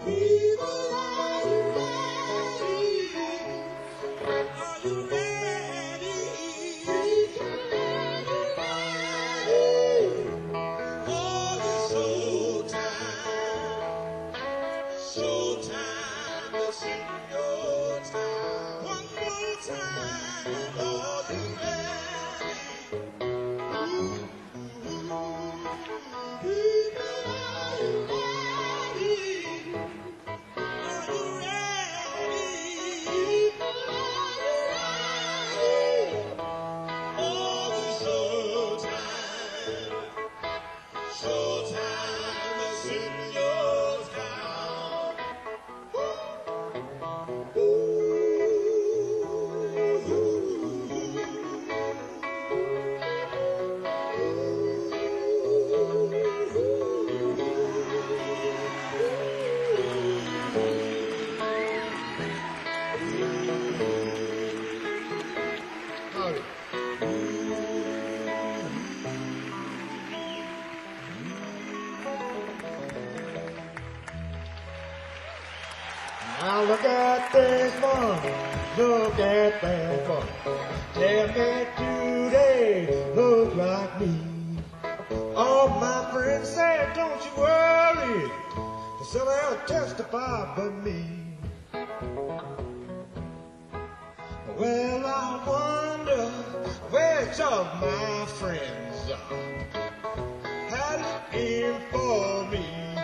Now look at this one, look at that one. Tell me today, look like me. All my friends said, don't you worry, so they'll testify but me. Well, I wonder which of my friends had it in for me.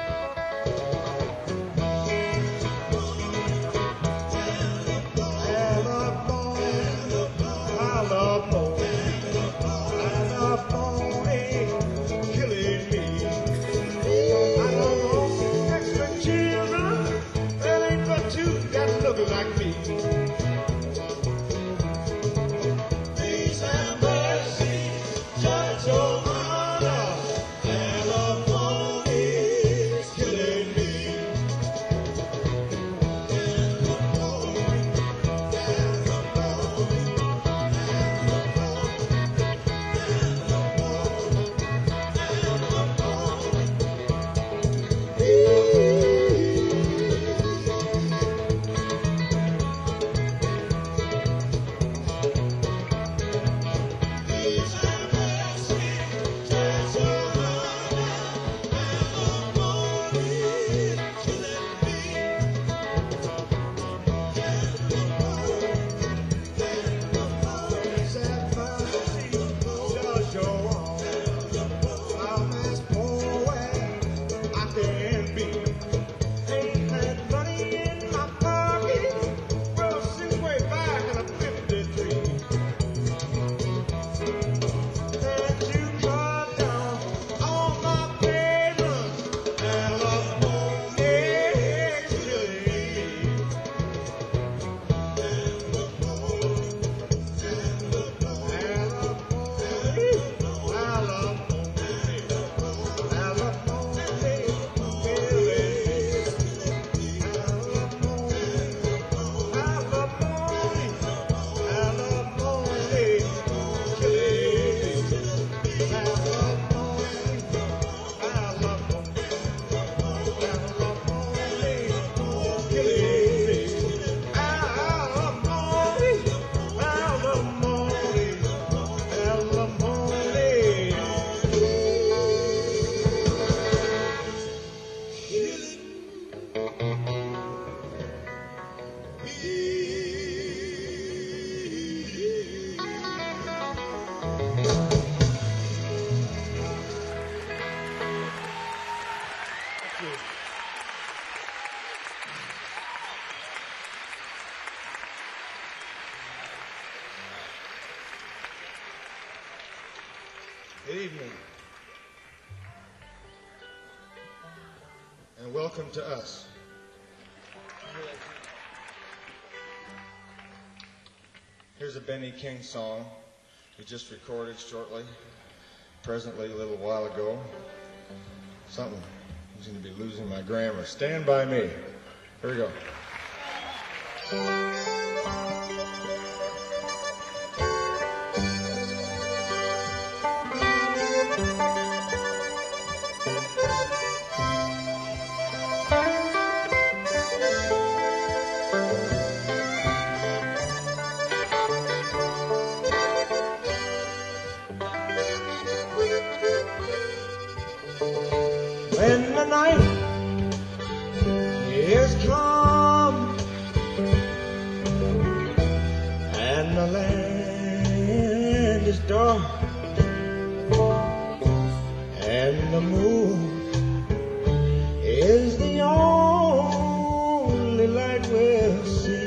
Good evening, and welcome to us. Here's a Benny King song we just recorded presently a little while ago. Something, I'm going to be losing my grammar. Stand by me. Here we go. star and the moon is the only light we'll see.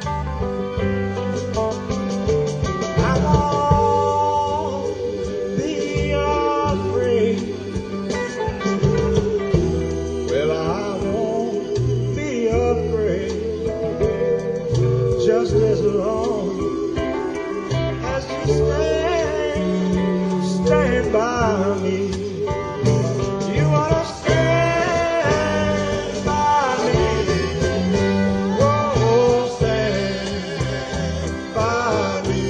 I won't be afraid. Well, I won't be afraid, just as long as you stand by me. You ought to stand by me. Oh, stand by me.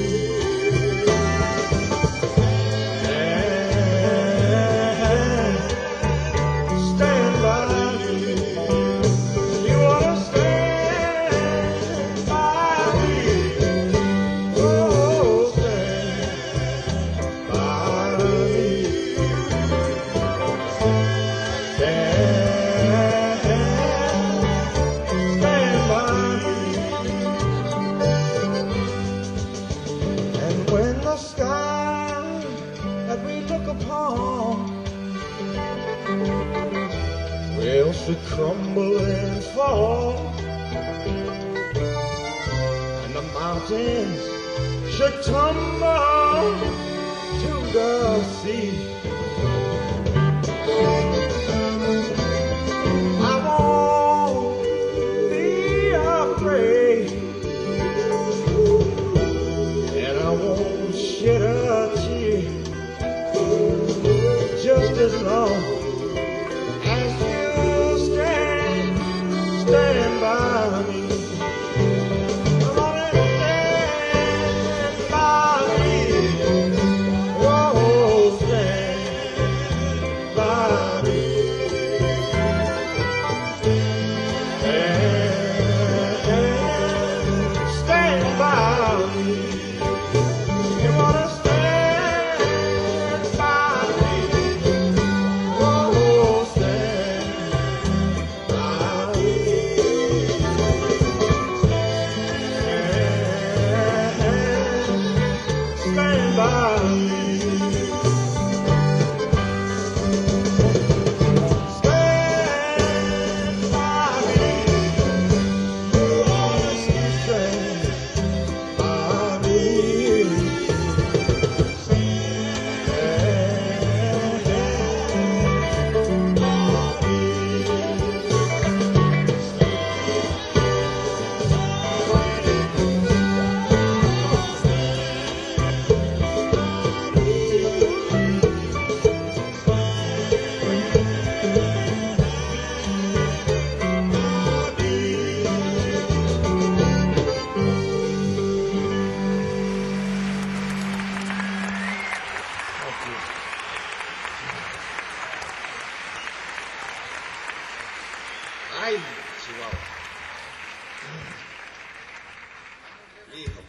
Stand by me. You ought to stand by me. Oh, stand by me. Stand by me. And when the sky that we look upon will should crumble and fall, and the mountains should tumble to the sea, I won't be afraid, and I won't shed a tear, just as long as you stand by me. Come on and stand by me. Whoa, stand by me. Stand by me. You wanna stand by me. Whoa, stand by me. Stand by me. Stand by me. You ought to stand by me. Ay, Chihuahua. Hijo.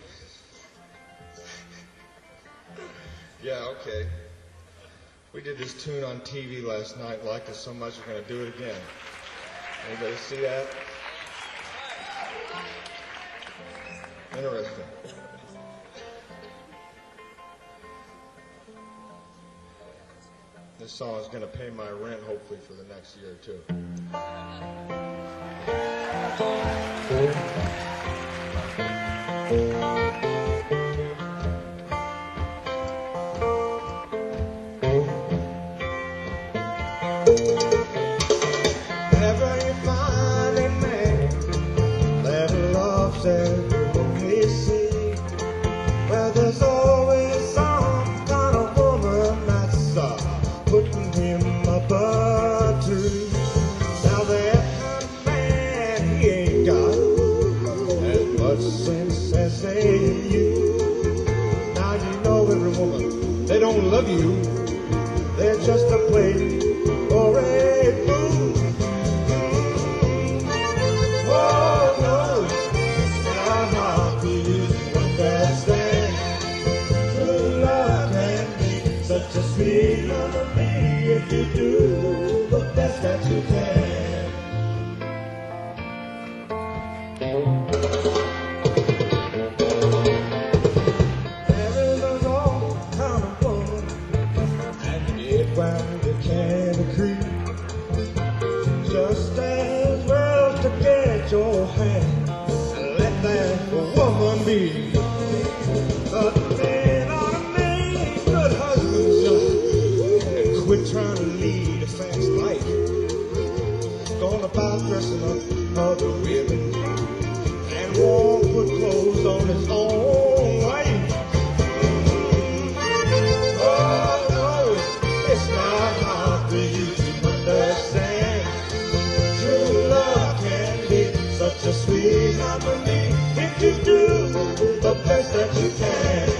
Yeah, okay. We did this tune on TV last night, liked it so much we're going to do it again. Anybody see that? Interesting. This song is going to pay my rent, hopefully, for the next year or two. Whenever you find a man that loves advocacy, well, there's always some kind of woman that's putting him above tree. Now that kind of man, he ain't got as much sense as say you. Now you know every woman, they don't love you, they're just a play or a fool. Oh no, our heart is what that stands. True love can be such a sweet melody if you do the best that you can. your hand and let that woman be. But men ought to make good husbands, John, and quit trying to lead a fast life. Going about dressing up other women and won't put clothes on his own wife. Oh no, it's not hard for you to understand. True love can be such a sweet harmony if you do the best that you can.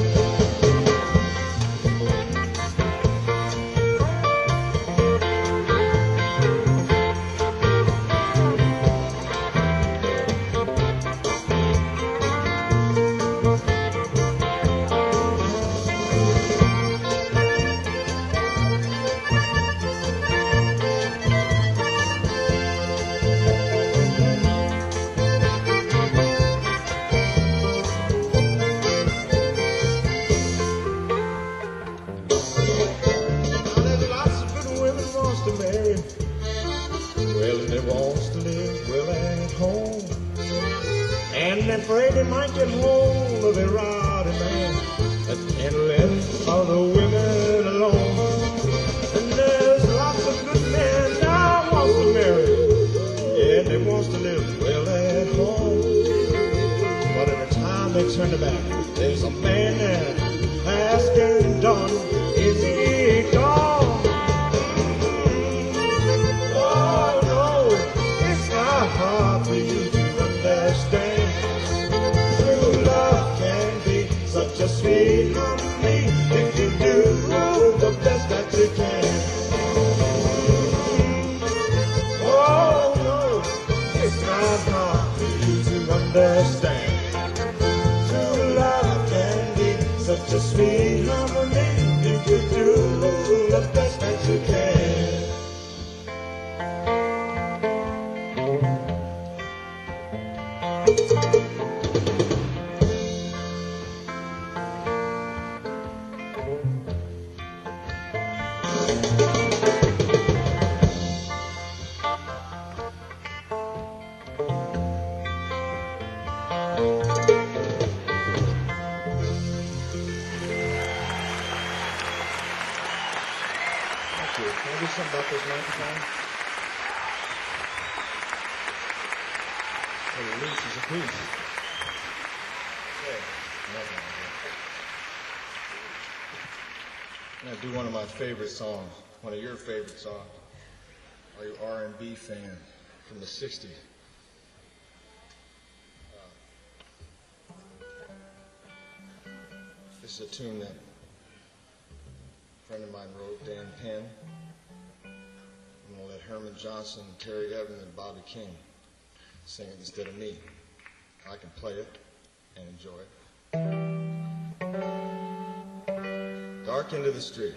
Well, and they wants to live well at home, and they're afraid they might get hold of a rowdy man that can't let other women alone. And there's lots of good men now wants to marry, yeah, they wants to live well at home. But every time they turn their back, there's a man there asking, "Don, is he gone?" Hard for you to understand. True love can be such a sweet harmony if you do the best that you can. Oh no, it's not hard for you to understand. True love can be such a sweet harmony if you do the best that you can. Can I do something about this microphone? It releases a piece. Okay. I'm gonna do one of my favorite songs, one of your favorite songs. Are you R&B fan from the '60s? This is a tune that a friend of mine wrote, Dan Penn. I'm going to let Herman Johnson, Terry Evans, and Bobby King sing it instead of me. I can play it and enjoy it. Dark Into the Street.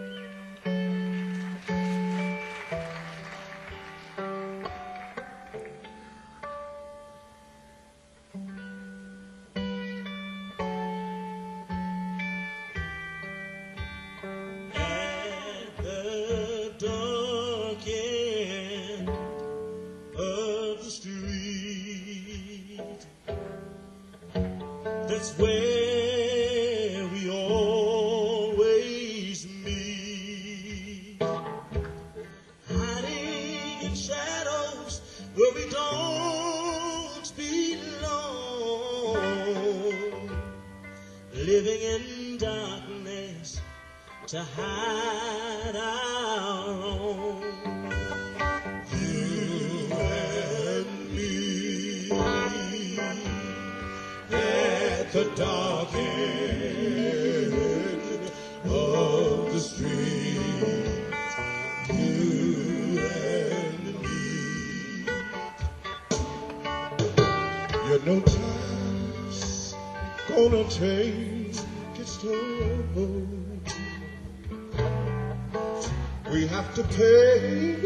That's where we always meet, hiding in shadows where we don't belong, living in darkness to hide our own. You and me at the dark end of the street, you and me. You know time's gonna take its toll. We have to pay.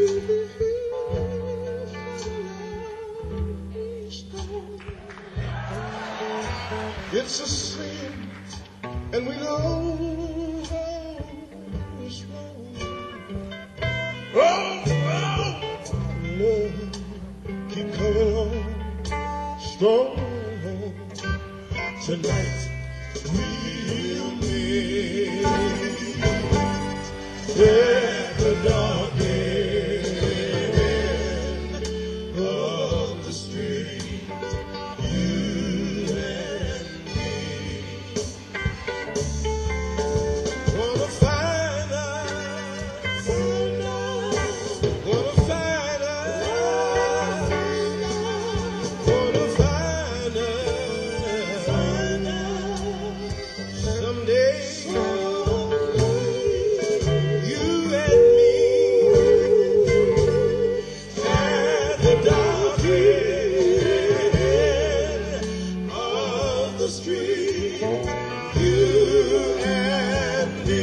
It's a sin, and we know it's wrong. Oh, love, keep coming on. strong. Tonight we'll meet at the dark end of the street, you and me. What a fine night, what a fine night, what a fine night. Someday you and me at the dark end of the street, you and me.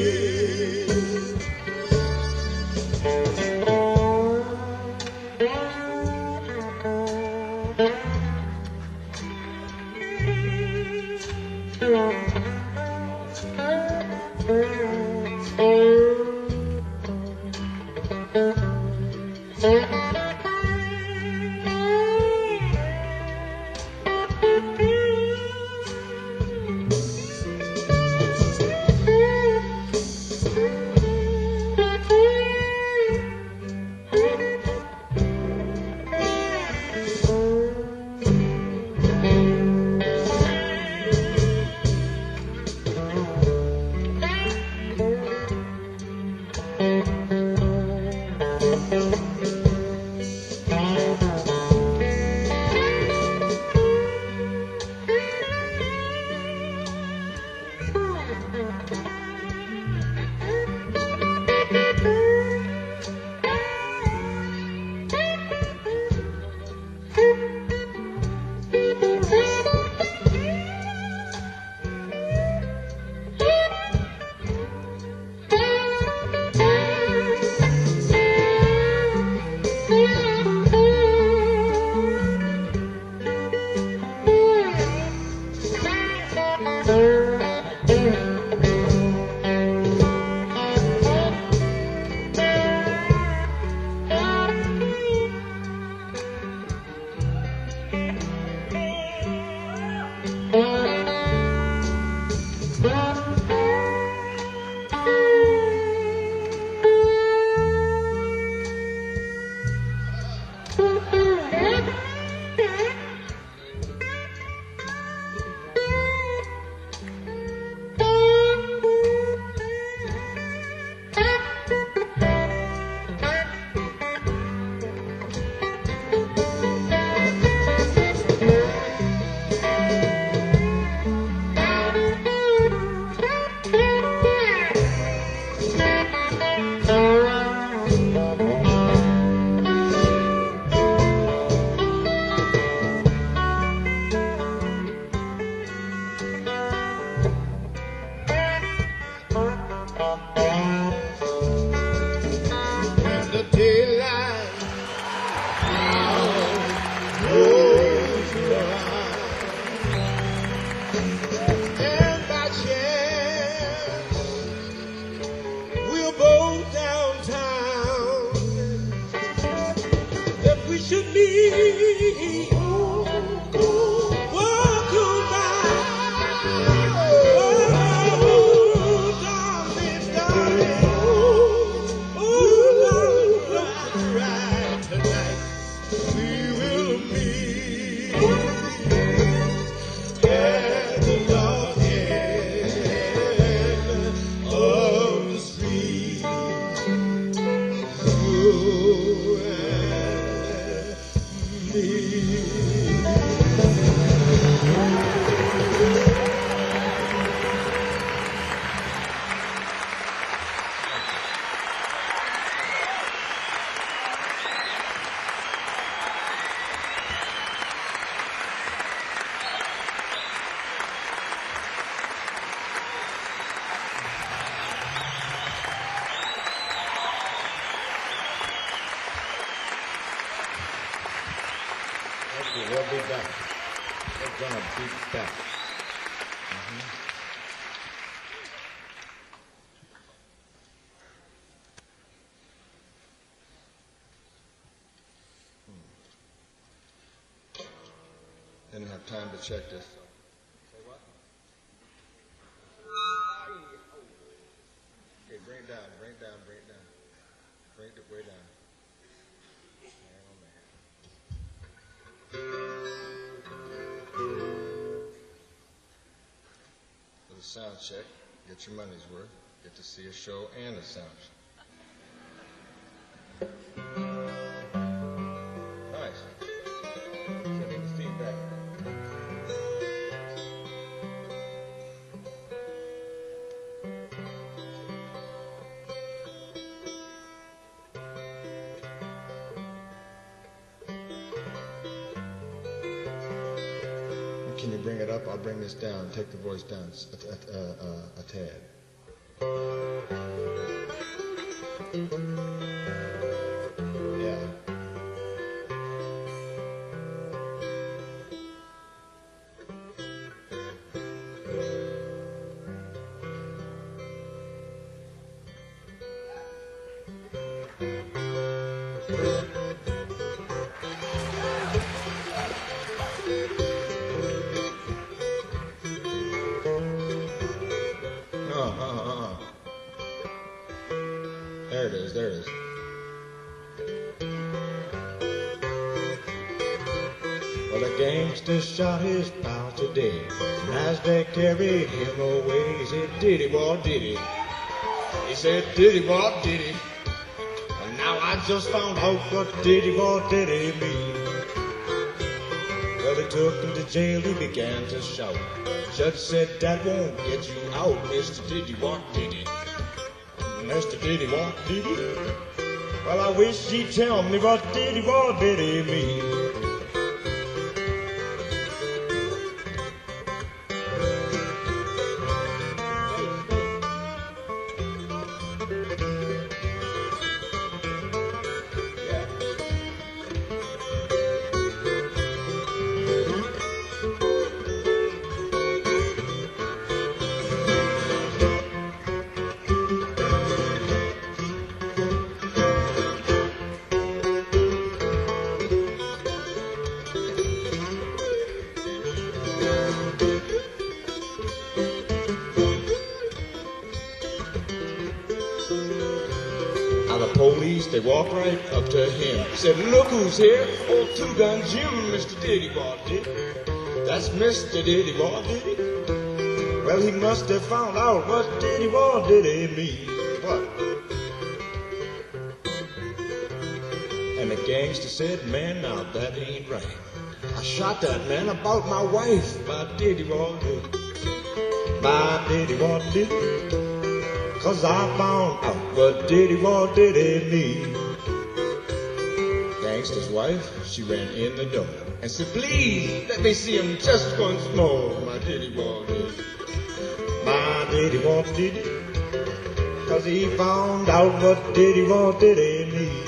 And the daylight goes by, and by chance we're both downtown. If we should meet, walk on by. Oh, darling, darling. Oh, darling, right tonight we will meet at the dark end of the street. You and me. Thank you. Well done. Well done. Big step. Didn't have time to check this. Say what? Okay, bring it down, bring it down, bring it down. Bring it way down. For the sound check, get your money's worth. Get to see a show and a sound check. Nice. Sending the feedback. Can you bring it up? I'll bring this down. Take the voice down a tad. Yeah. There it is, there it is. Well, the gangster shot his pal today, and as they carried him away, he said, "Diddy, boy, diddy." He said, "Diddy, boy, diddy." And now I just found out what Diddy, boy, diddy mean. Well, they took him to jail, he began to shout. Judge said, "That won't get you out, Mr. Diddy, boy, diddy." Mr. Diddy, what did he? Well, I wish he'd tell me what Diddy, what did he mean? The police, they walked right up to him. Said, "Look who's here, old two-gun Jim, Mr. Diddy, boy, did. That's Mr. Diddy, boy, did he?" Well, he must have found out what Diddy, boy, did he mean. What? And the gangster said, "Man, now that ain't right. I shot that man about my wife, my Diddy, boy, did. My Diddy, boy, did. 'Cause I found out what Diddy, what did he mean." Gangster's wife, she ran in the door and said, "Please, let me see him just once more, my Diddy, what did. My Diddy, what did he? 'Cause he found out what Diddy, what did he mean."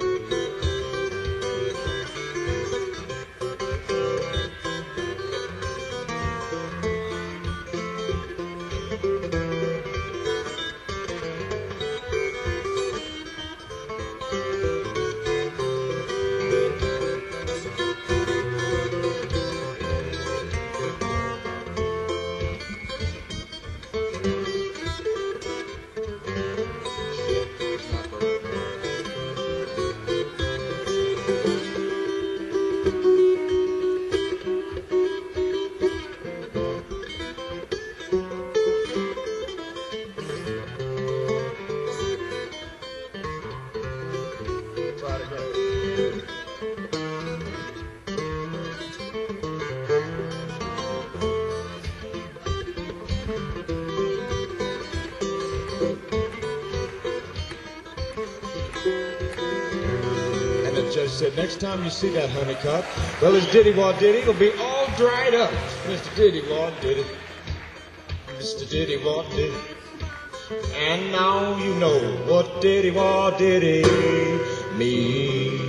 The judge said, "Next time you see that honeycutt, well, his Diddy, what did he? It'll be all dried up. Mr. Diddy, what did it? Mr. Diddy, what did it? And now you know what Diddy, what did he mean."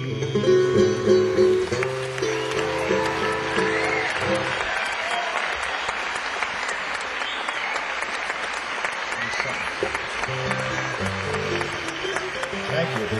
Thank you.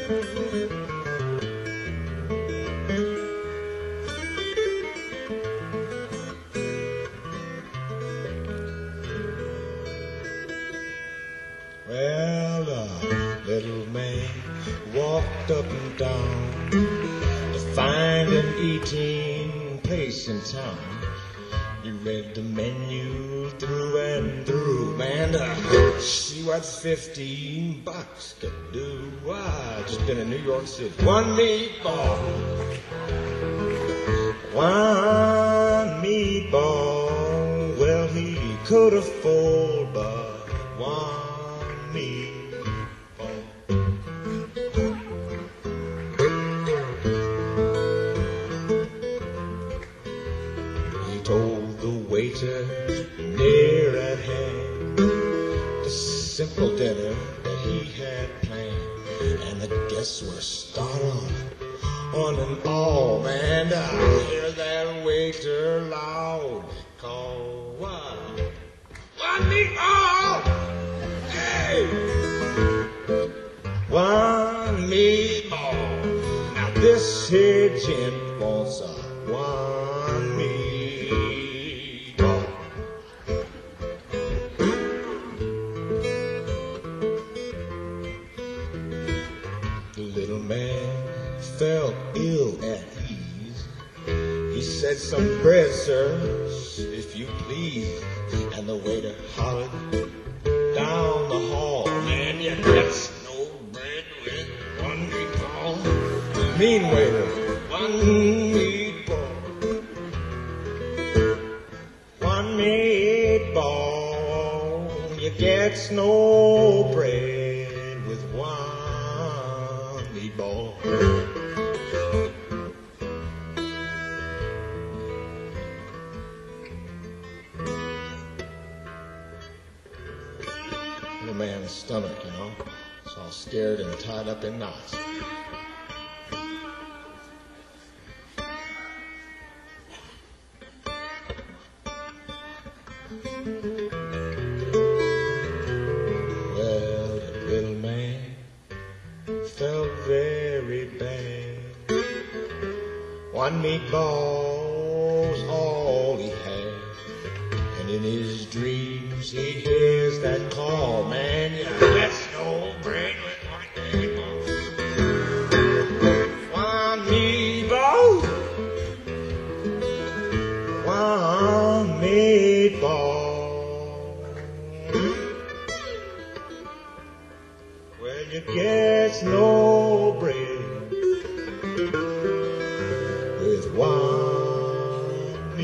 Well, a little man walked up and down to find an eating place in town. He read the menu through and through, man, to see what $15 could do. I just been in New York City. One meatball, well, he could afford but one meatball. He told the waiter near at hand the simple dinner that he had planned, and the guests were startled on and all, man. I hear that waiter loud call, one meatball, hey, one meatball. Now this here gent wants a one meatball. The little man felt ill at ease. He said, some bread, sir, if you please. And the waiter hollered down the hall, man, you got no bread with one meatball. Mean waiter, one meatball. One meatball, you get no bread with one meatball. The man's stomach, you know, it's all scared and tied up in knots. Well, the little man felt very bad. One meatball's all he had, and in his dreams he hears that call, man, yeah, that's no bread with one meatball. One meatball, one meatball. Well, you get no bread with one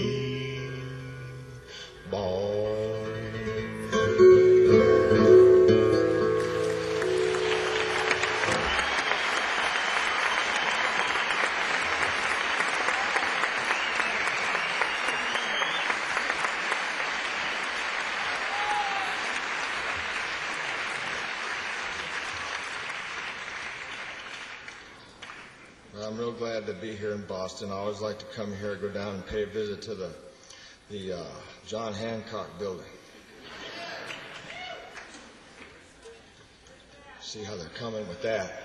meatball. I'm real glad to be here in Boston. I always like to come here, go down and pay a visit to the John Hancock building. See how they're coming with that.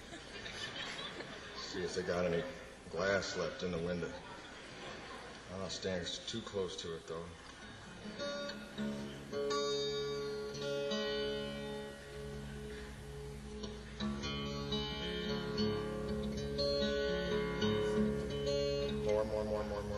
See if they got any glass left in the window. I'm not standing too close to it, though. More.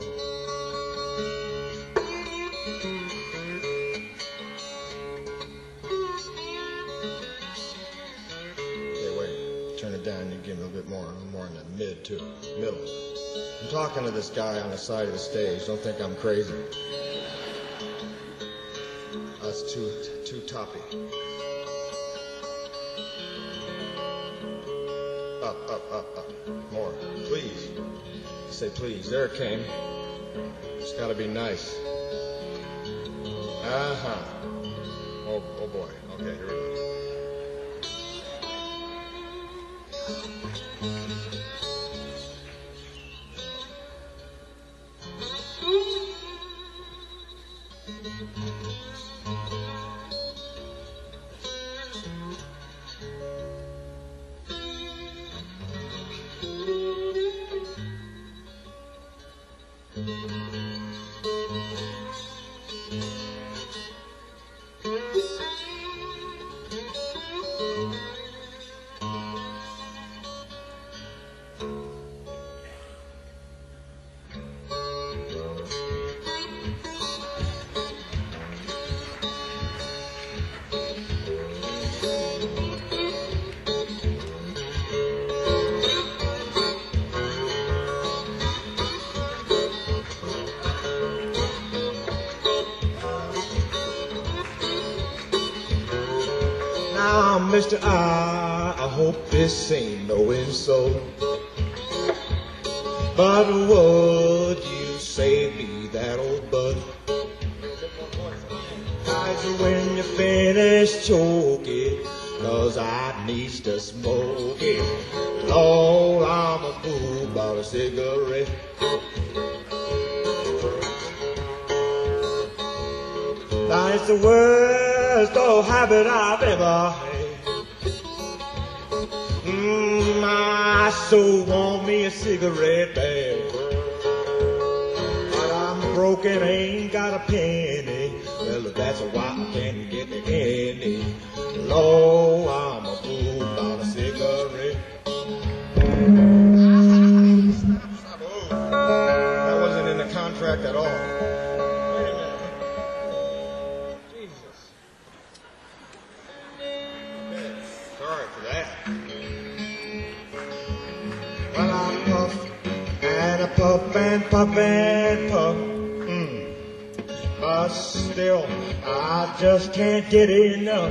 Okay, wait. Turn it down. You give me a little bit more in the middle. I'm talking to this guy on the side of the stage. Don't think I'm crazy. That's too toppy. Up. More. Please. Say please. There it came. It's got to be nice. Uh-huh. Oh boy. Okay, here we go. mister, I hope this ain't no insult, but would you save me that old bud? When you finish choking, 'cause I needs to smoke it. Lord, I'm a fool about a cigarette. Now it's the worst old habit I've ever had. I so want me a cigarette bag, but I'm broken, ain't got a penny. Well, that's why I can't get any. Lord, I'm a fool about a cigarette. That wasn't in the contract at all. Wait a minute. Jesus. Okay, sorry for that. Well, I puff and I puff and puff and puff. But still, I just can't get enough.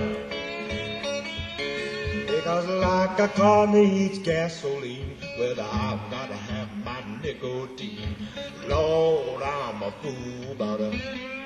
Because like a car needs gasoline, well, I've got to have my nicotine. Lord, I'm a fool about a...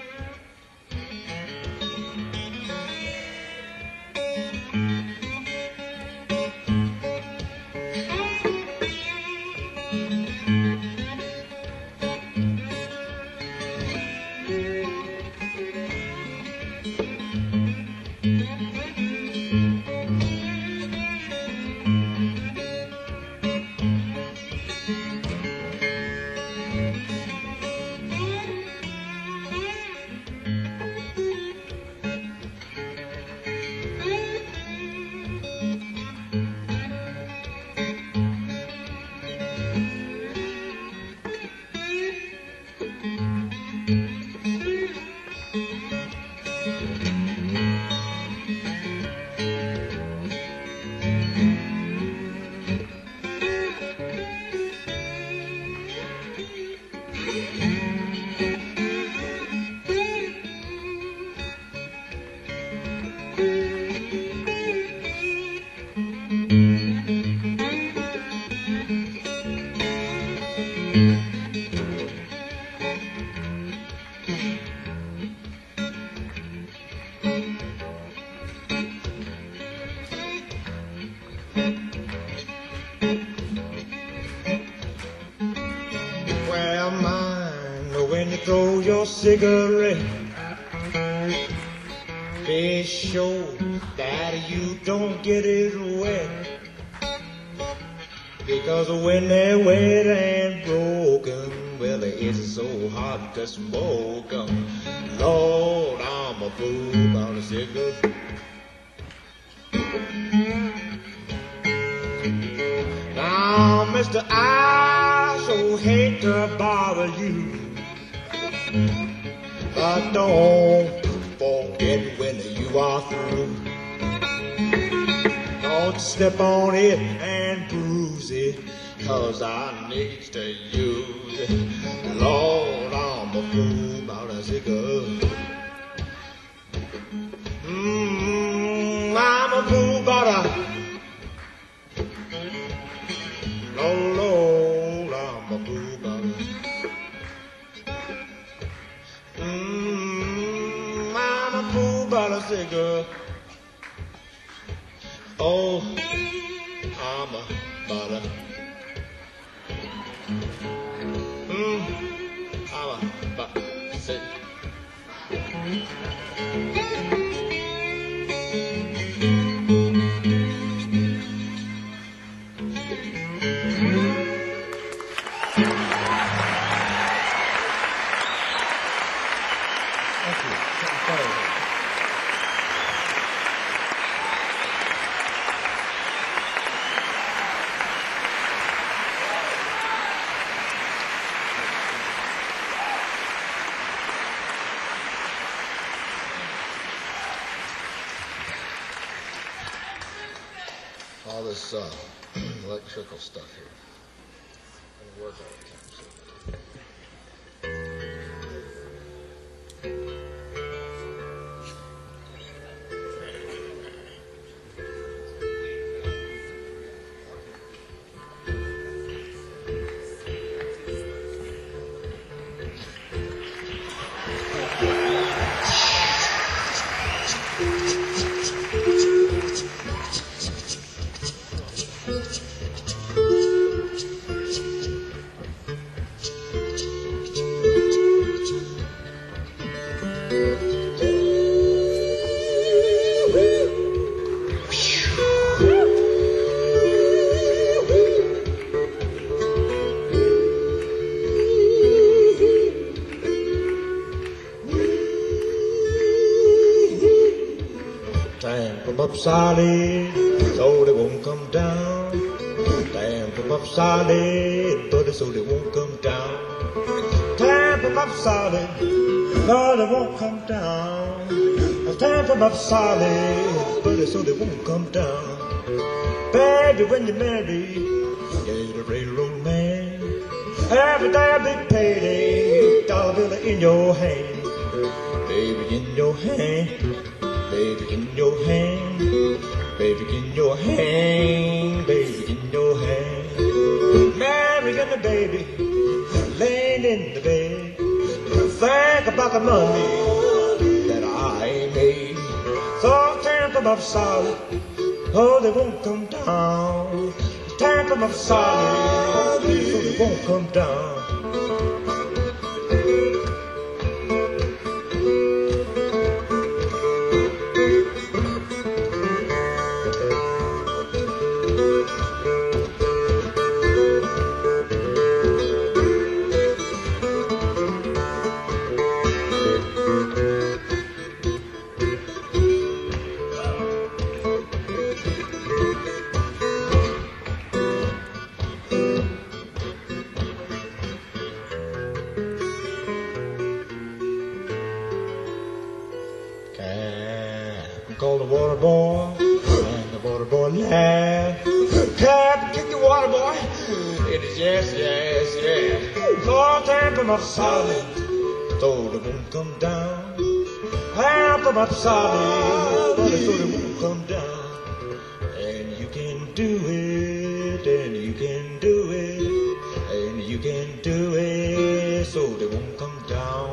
Well, mind when you throw your cigarette, be sure that you don't get it wet. Because when they're wet and broken, well, it's so hard to smoke 'em. Lord, I'm a fool about a cigarette. Now, mister, I so hate to bother you, but don't forget when you are through. Don't step on it and bruise it, 'cause I need to use it. Lord, I'm a fool about a cigarette. I'm a fool about a... Lord, I'm a fool about a... I'm a fool about a cigarette. Oh, I'm a butter. I'm a butter. All this electrical stuff here. Doesn't work all the time. So. up solid, so they won't come down. Stamp them up solid, buddy, so they won't come down. Stamp them up solid, no, they won't come down. Stamp them up solid, buddy, so they won't come down. Baby, when you marry, get a railroad man. Every day a big payday, dollar bill in your hand. Baby, in your hand, baby, in your hand, baby, in your hand, baby, in your hand. Marrying the baby, laying in the bed. Think about the money that I made. So stamp them up solid, oh, they won't come down. Stamp them up solid, so they won't come down. Call the water boy, and the water boy laugh. Captain, kick the water boy. It is yes, yes, yes. Lord, stamp them up solid, so they won't come down. Stamp them up solid, so they won't come down. And you can do it, and you can do it, and you can do it, so they won't come down.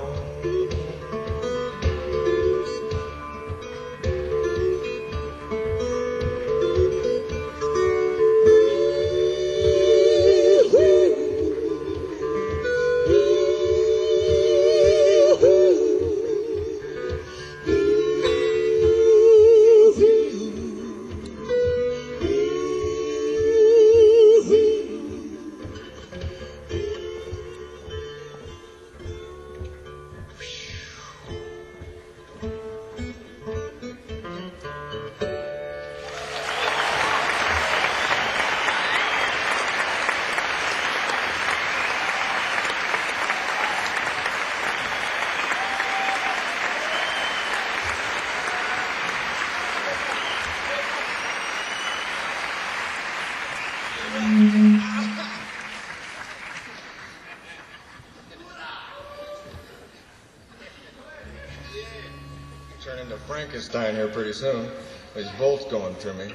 Turn into Frankenstein here pretty soon. These bolts going through me.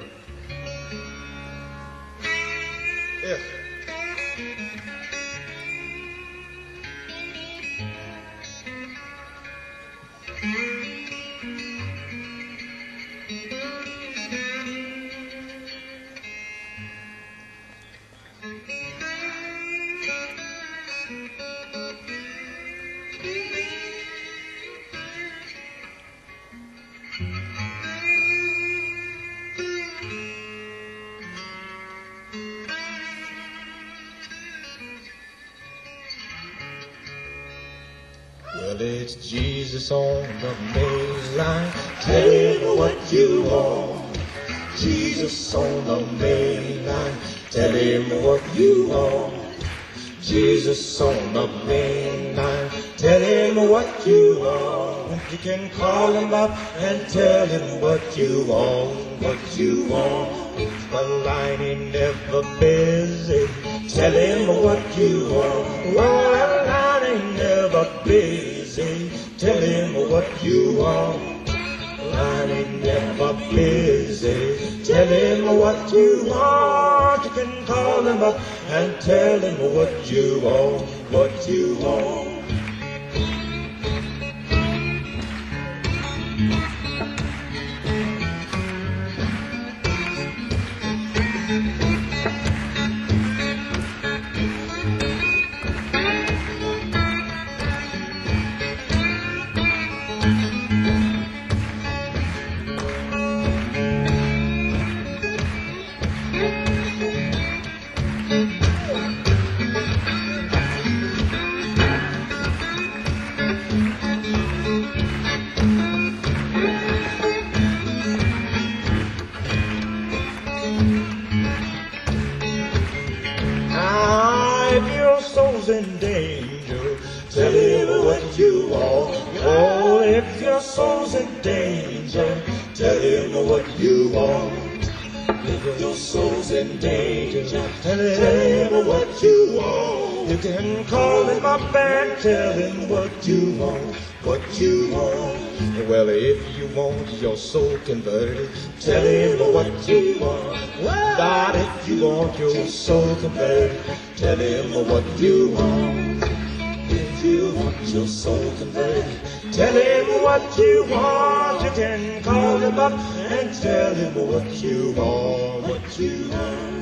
Well, it's Jesus on the main line. Tell him what you want. Jesus on the main line. Tell him what you want. Jesus on the main line. Tell him what you want. You can call him up and tell him what you want. What you want. The line ain't never busy. Tell him what you want. Well, the line ain't never busy. Tell him what you want. The line ain't never busy. Tell him what you want. You can call him up and tell him what you want. What you want. in danger, tell him what you want. Oh, if your soul's in danger, tell him what you want. If your soul's in danger, tell him what you want. You can call him up and tell him what you want, what you want. Well, if you want your soul converted, tell him what you want. God, if you want your soul converted, tell him what you want. If you want your soul converted, tell him what you want. You can call him up and tell him what you want, what you want.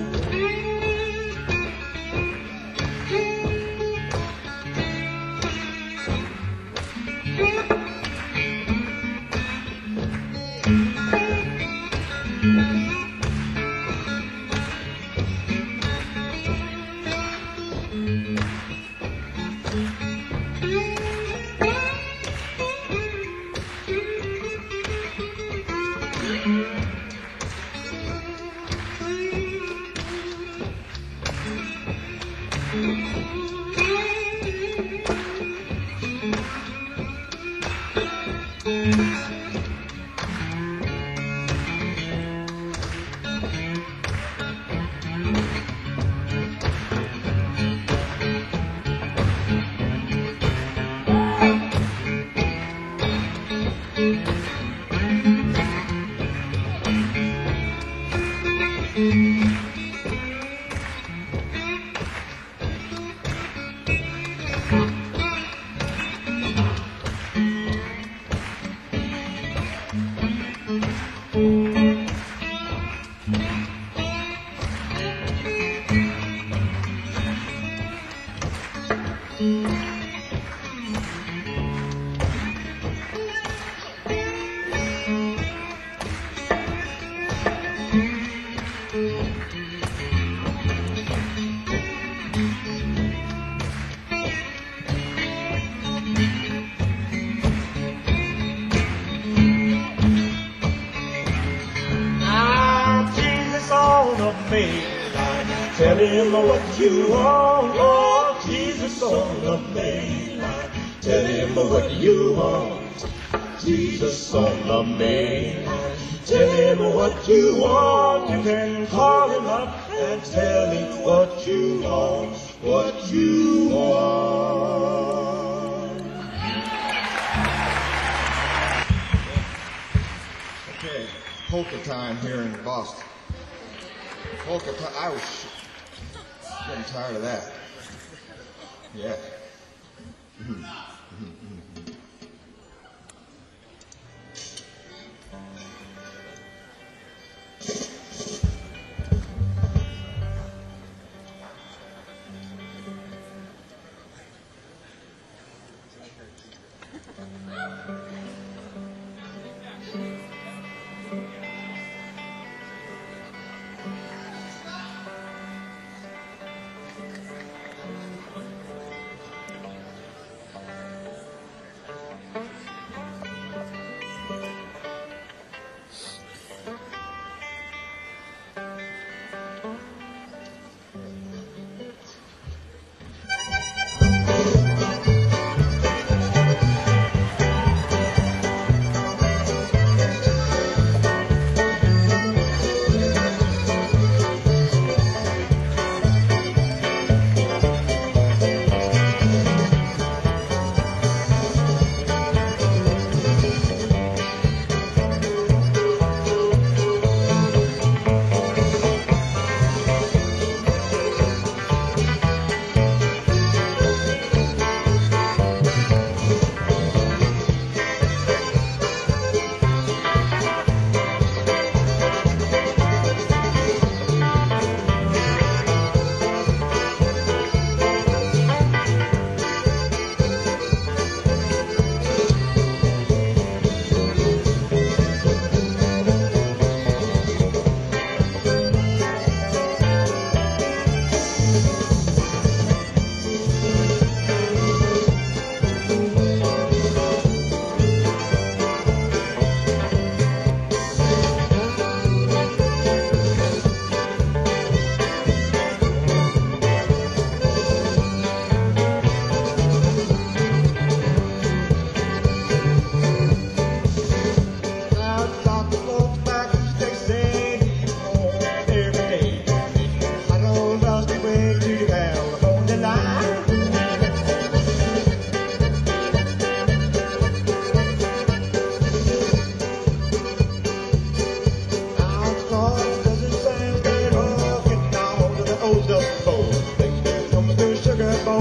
Tell him what you want, oh, Jesus on the main line. Tell him what you want, Jesus on the main line. Tell him what you want, you can call him up and tell him what you want, what you want. Okay, polka time here in Boston. Polka time, I was getting tired of that. Yeah.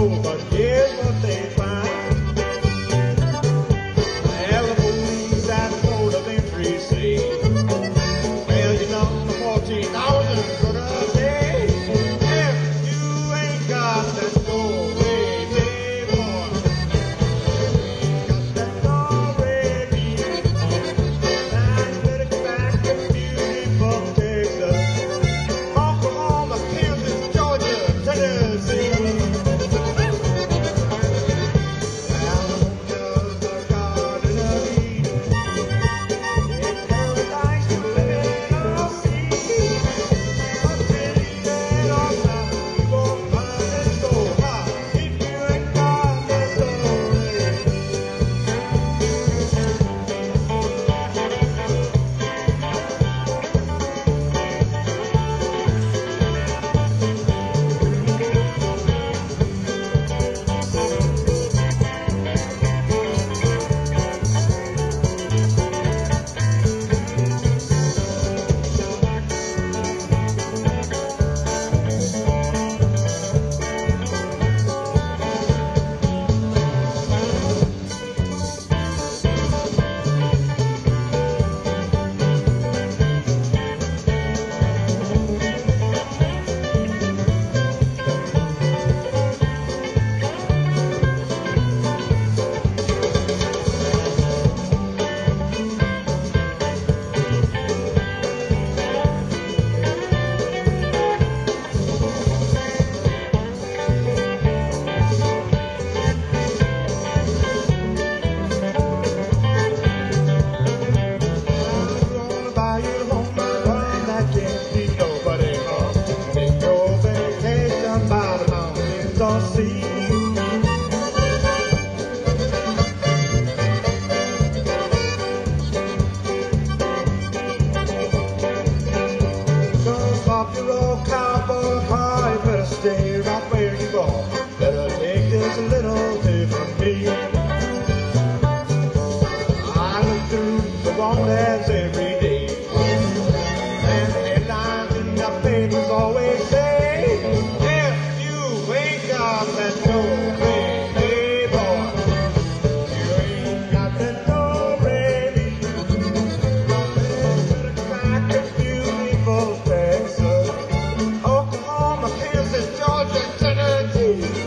know, but here's what they find. Well, the police at the port of entry say, well, you know, the 14,000 gonna say, if you ain't got that gold, baby boy, got that gold, baby, now you better get back to beautiful Texas, Oklahoma, Kansas, Georgia, Tennessee. California's the garden of Eden. It's paradise to live in or see. A city all time, you won't find it so hot if you ain't got that story. I'm gonna buy you home, my one that can't be nobody home. Take your vacation by the mountains or sea. Gonna pop your old cowboy car, you better stay right where you are. Better take this a little tip from me. I look through the wall ads every day, and the headlines in the papers always say, if you ain't got that gold, baby boy, you ain't got that gold, baby. Better get back to beautiful Texas, Oklahoma, Kansas, Georgia, Tennessee.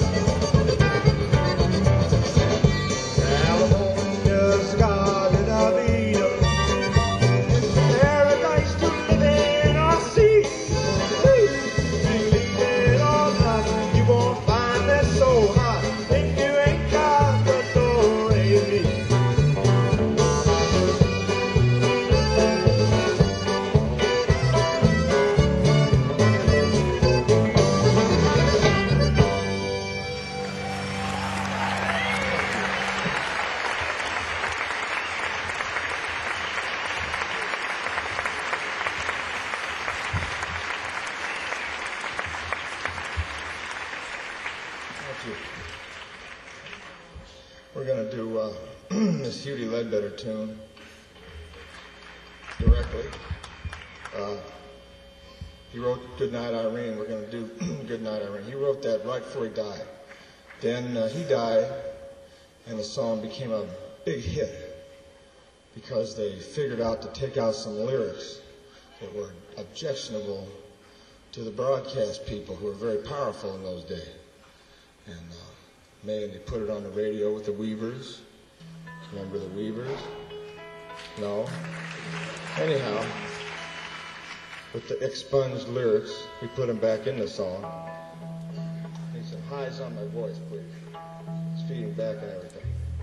California's garden of Eden. It's paradise to live in or see. You leave it all night, you won't find it so hot if you ain't got the do-re-mi. Thank you. We're going to do this Hewlett Ledbetter tune directly. He wrote Goodnight Irene. We're going to do Goodnight Irene. He wrote that right before he died. Then he died, and the song became a big hit because they figured out to take out some lyrics that were objectionable to the broadcast people who were very powerful in those days. And man, they put it on the radio with the Weavers. Remember the Weavers? No? Anyhow, with the expunged lyrics, we put them back in the song. Need some highs on my voice, please. It's feeding back and everything.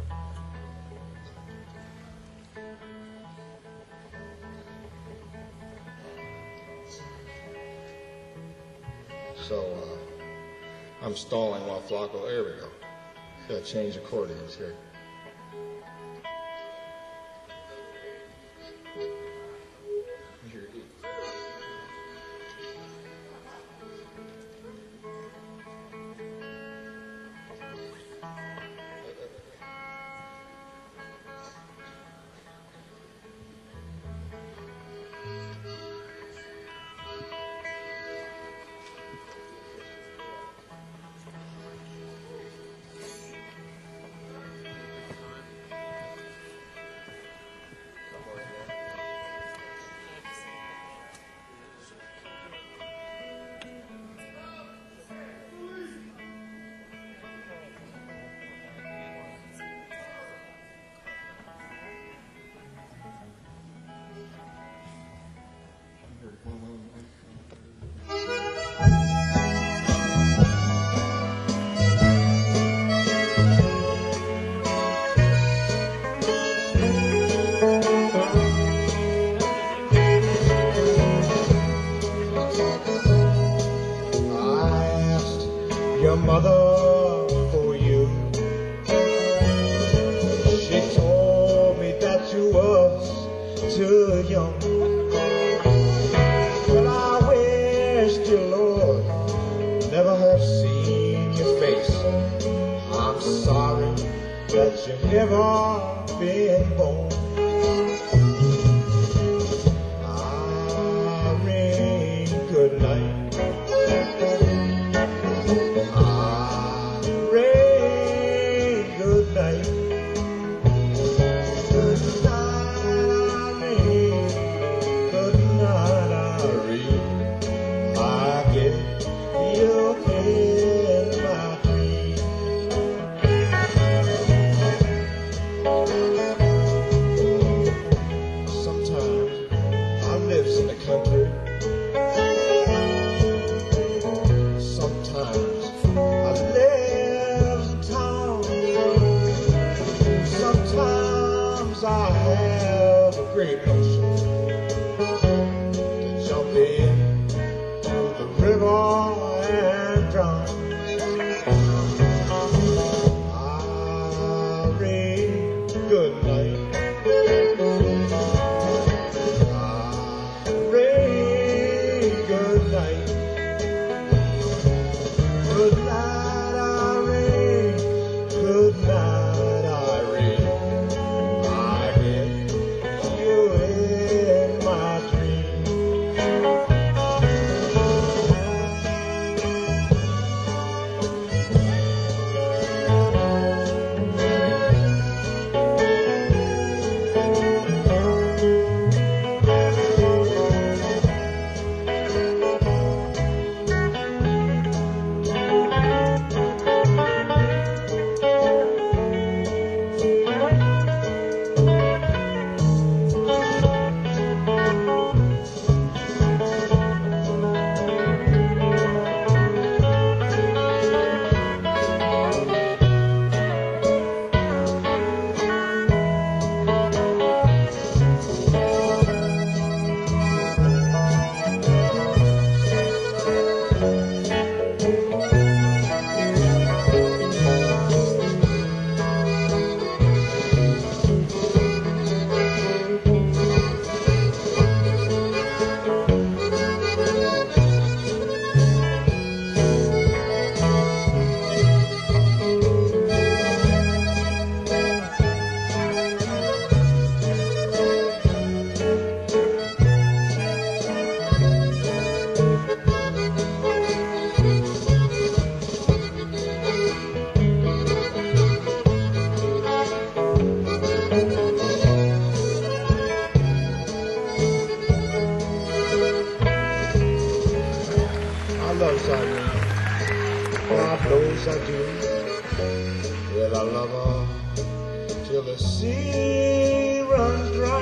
So, I'm stalling while Flacco, there we go. Gotta change accordions here. Here it is. mother for you. She told me that you was too young. Well, I wish, dear Lord, never have seen your face. I'm sorry that you never been born. Irene, good night. I have a great notion to jump in to the river and drown. Irene, good night. Irene, good night. Good night, Irene. Good night, Irene. God knows I do. Well, I love her till the sea runs dry.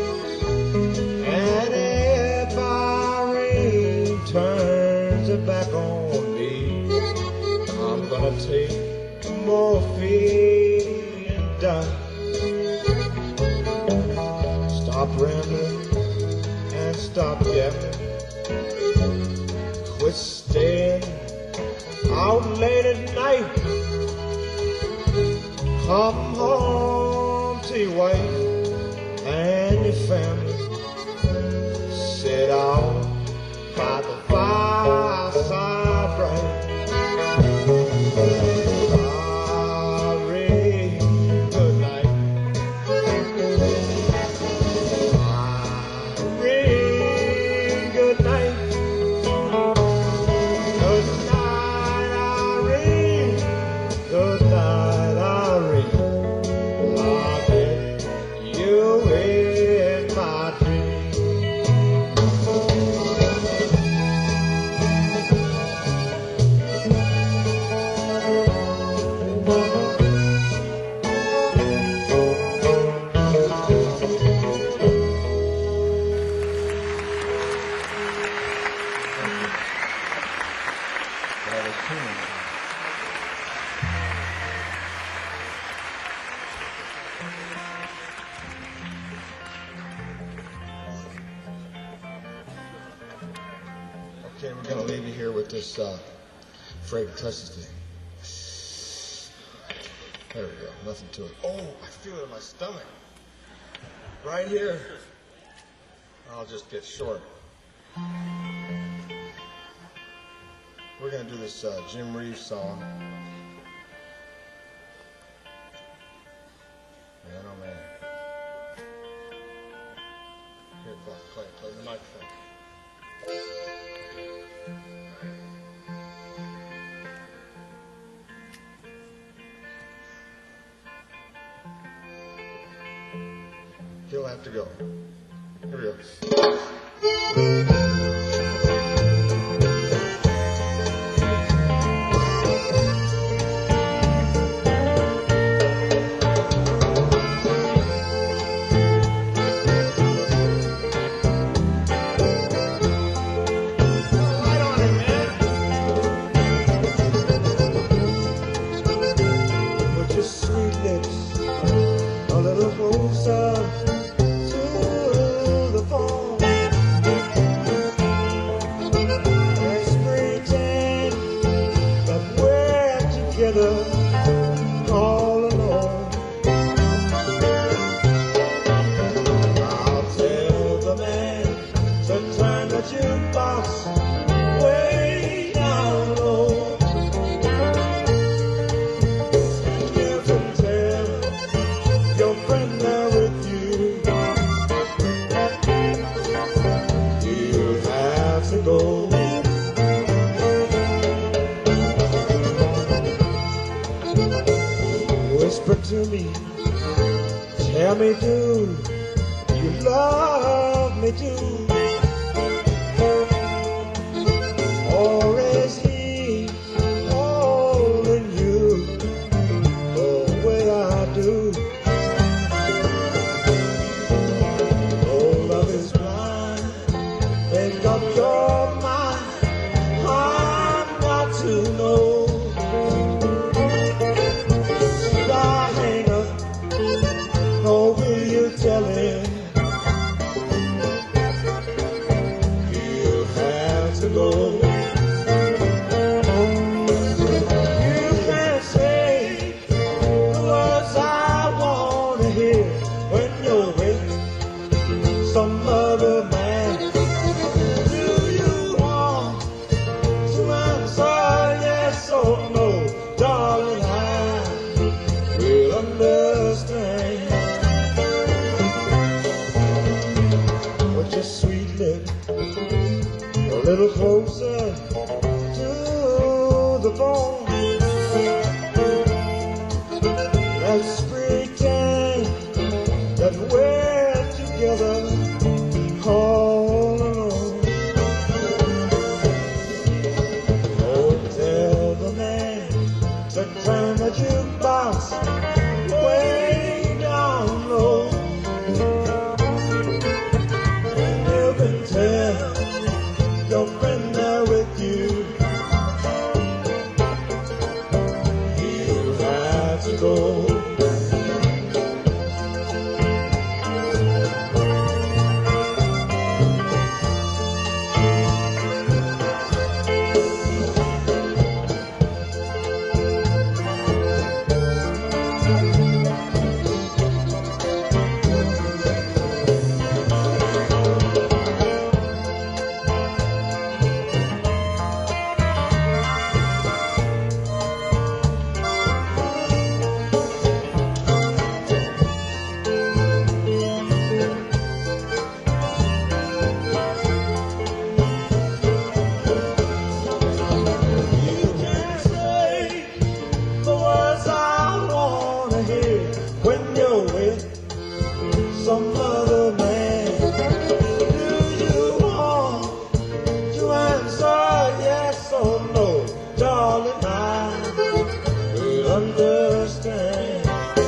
And if Irene turns her back on me, I'm gonna take morphine and die. Stop rambling and stop yapping. Quit staying out late at night. Come home to your wife and your family. Sit down by the fireside bright. Irene, good night. Irene, good night. Okay, we're going to leave you here with this Fred Custis thing. There we go. Nothing to it. Oh, I feel it in my stomach. Right here. I'll just get short. We're going to do this Jim Reeves song. Piano Man. Here, play the microphone. He'll have to go. Here we go. All alone. I'll tell the man to turn the jukebox way down low. You can tell your friend there with you. You have to go. Whisper to me, tell me, do you love me too? Or is he holding you the way I do? Oh, love is blind, make up your mind, I've got to know. Tell him you have to go. You can't say the words I want to hear when you're with some other man. Do you want to answer yes or no? Darling, I will understand. Your sweet lips a little closer to the phone. Let's pretend that we're together all alone. Oh, tell the man to turn the jukebox way down low. Tell your friend there with you, you have to go. Some other man. Do you want to answer yes or no? Darling, I will understand.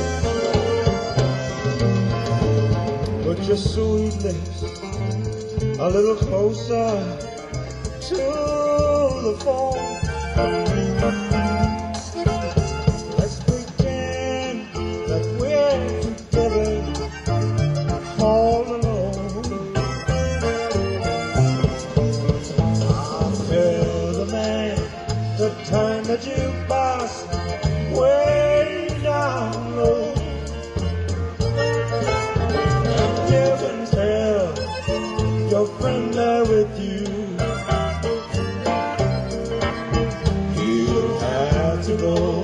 Put your sweet lips a little closer to the phone. Let's pretend that we're together all alone. I'll tell the man to turn the jukebox way down beautiful.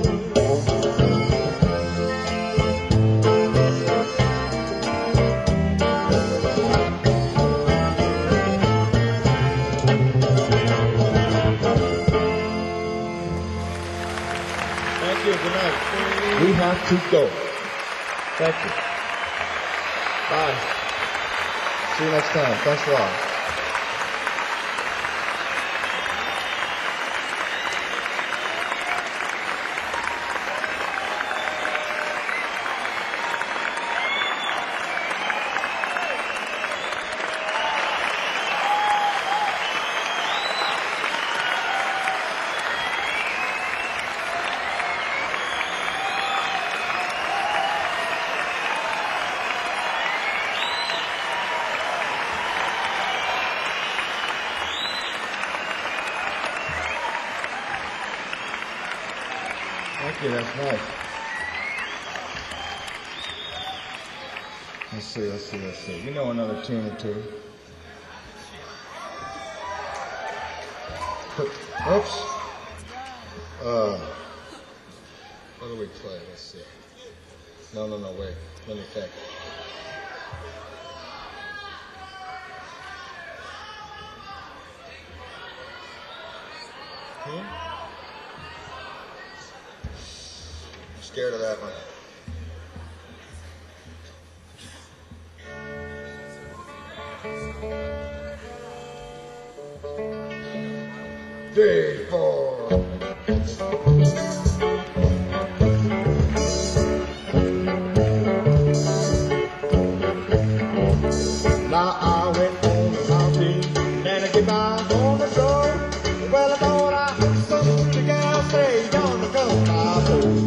Thank you. Good night. We have to go. Thank you. Bye. See you next time. Thanks a lot. Thank you, that's nice. Let's see. We know another tune or two. Oops. What do we play? Let's see. No, wait. Let me think. Scared of that one. Day 4. Now I went on the mountain and I get back on the shore. Well, I thought I heard some pretty girl say, "Gonna come my boat."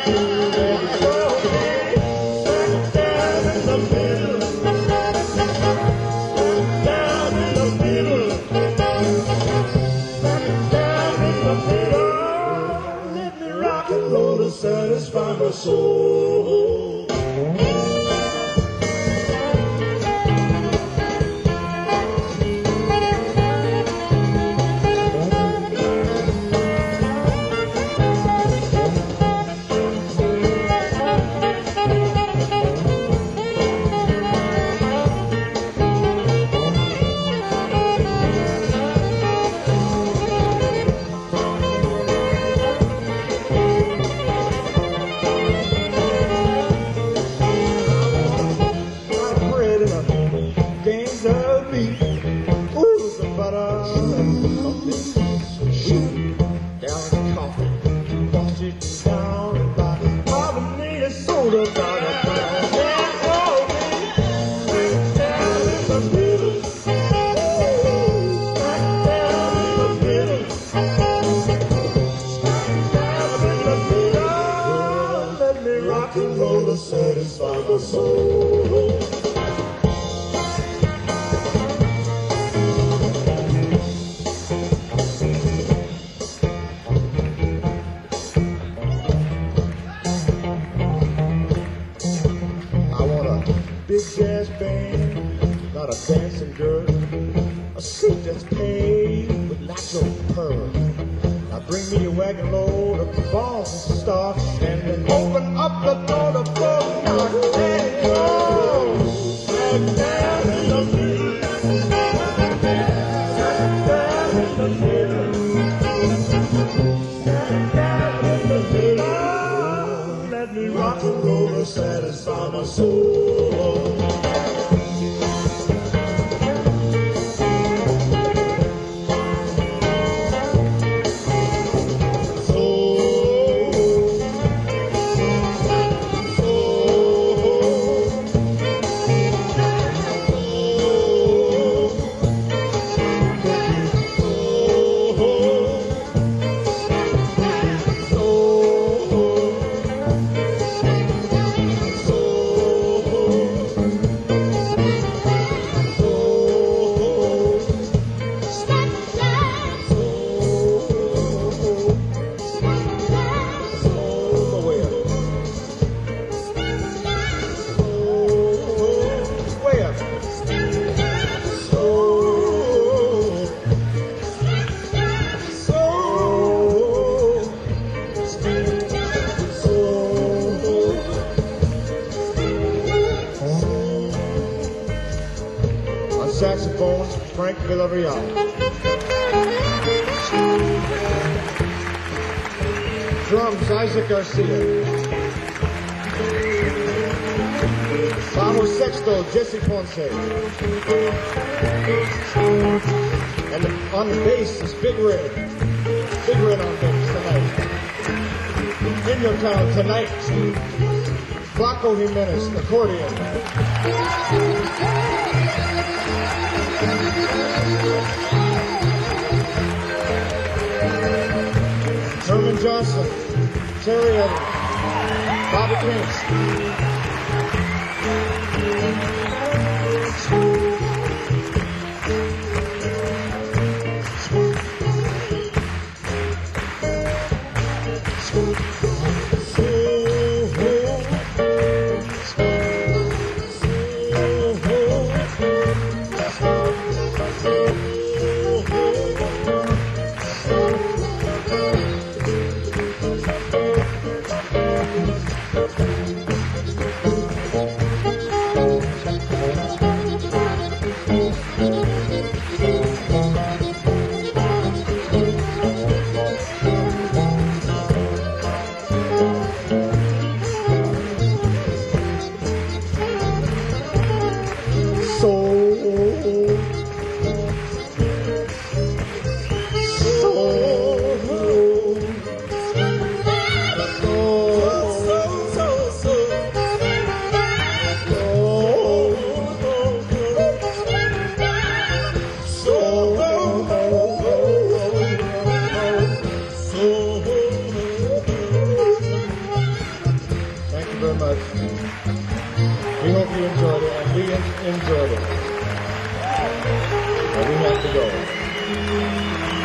Satisfy my soul. Rock and roll to satisfy my soul. I want a big jazz band, not a dancing girl, a suit that's paved with natural pearl. Now bring me a wagon load of balls and stocks, and then open up the door to full knock. Let it go. Smack down in the middle. Smack down in the middle. Smack down in the middle. Let me rock and roll to satisfy my soul. Saxophone, Frank Villarreal. Drums, Isaac Garcia. Bajo sexto, Jesse Ponce. And on the bass is Big Red. Big Red on bass tonight. In your town tonight, Flaco Jimenez, accordion. Herman Johnson, Terry Evans, Bobby Prince. very much. We hope you enjoyed it, and we enjoyed it. And we have to go.